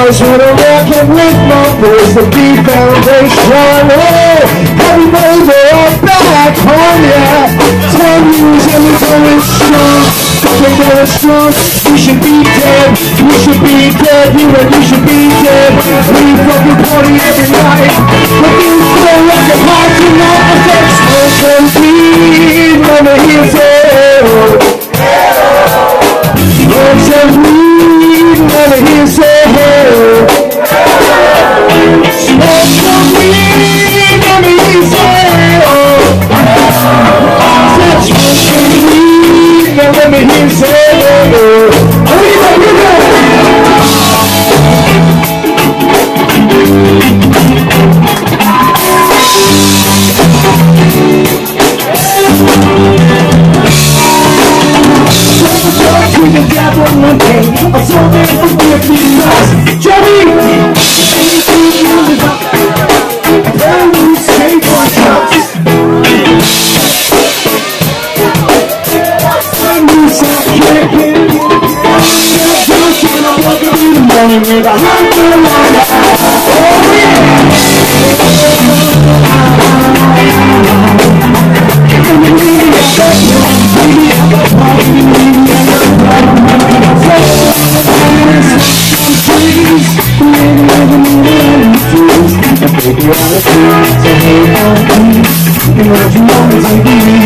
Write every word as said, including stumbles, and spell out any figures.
just wanna rock it with my boys, the beat foundation. Oh, happy birthday, I'm back home, yeah. Ten years and we're going strong. We're going strong. We should be dead. We should be dead. You and you should be dead. We fucking party every night. But you still like a heart tonight. I said, smoke some weed. Let me hear say, smoke some weed. Let me hear say, smoke some weed. Let me hear say, smoke some weed. Let me hear say, the devil one day, I saw them for fifty years. Johnny! Then we say one house. When we start drinking, they're dancing, I'm walking in the morning with a hundred line. Oh yeah! And the lady at the lady at the party, lady at the baby, all the things I hate on me, and what you always do.